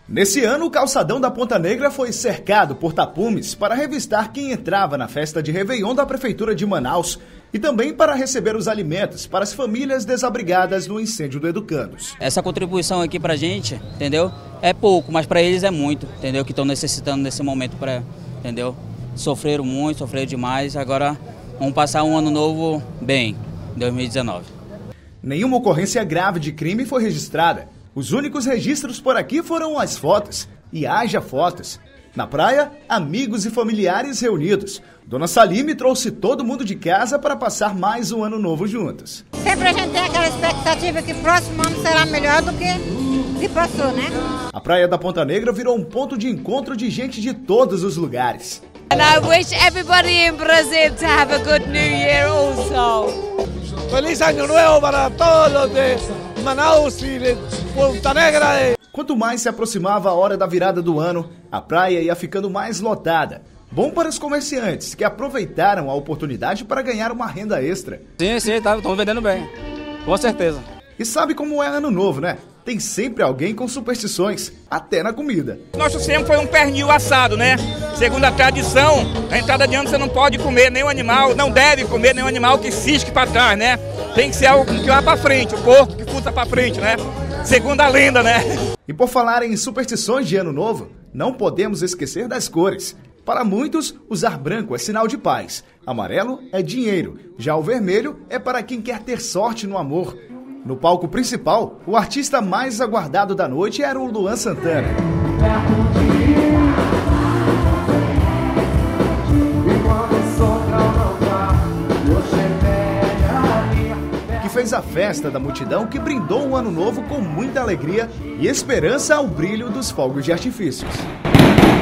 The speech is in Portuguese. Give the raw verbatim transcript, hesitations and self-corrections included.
Nesse ano, o calçadão da Ponta Negra foi cercado por tapumes para revistar quem entrava na festa de Réveillon da Prefeitura de Manaus e também para receber os alimentos para as famílias desabrigadas no incêndio do Educandos. Essa contribuição aqui pra gente, entendeu? É pouco, mas para eles é muito, entendeu? Que estão necessitando nesse momento, para, entendeu? Sofreram muito, sofreram demais, agora vamos passar um ano novo bem, dois mil e dezenove. Nenhuma ocorrência grave de crime foi registrada. Os únicos registros por aqui foram as fotos, e haja fotos. Na praia, amigos e familiares reunidos. Dona Salime trouxe todo mundo de casa para passar mais um ano novo juntos. Sempre a gente tem aquela expectativa que o próximo ano será melhor do que que passou, né? A praia da Ponta Negra virou um ponto de encontro de gente de todos os lugares. And I wish everybody in Brazil to have a good New Year also. Feliz Año Nuevo para todos de Manaus e de Ponta Negra. Quanto mais se aproximava a hora da virada do ano, a praia ia ficando mais lotada. Bom para os comerciantes, que aproveitaram a oportunidade para ganhar uma renda extra. Sim, sim, tá, estão vendendo bem, com certeza. E sabe como é ano novo, né? Tem sempre alguém com superstições, até na comida. Nosso sempre foi um pernil assado, né? Segundo a tradição, na entrada de ano você não pode comer nenhum animal, não deve comer nenhum animal que cisque para trás, né? Tem que ser algo que vá para frente, o porco que fuça para frente, né? Segundo a lenda, né? E por falar em superstições de ano novo, não podemos esquecer das cores. Para muitos, usar branco é sinal de paz, amarelo é dinheiro, já o vermelho é para quem quer ter sorte no amor. No palco principal, o artista mais aguardado da noite era o Luan Santana. Que fez a festa da multidão que brindou o ano novo com muita alegria e esperança ao brilho dos fogos de artifícios.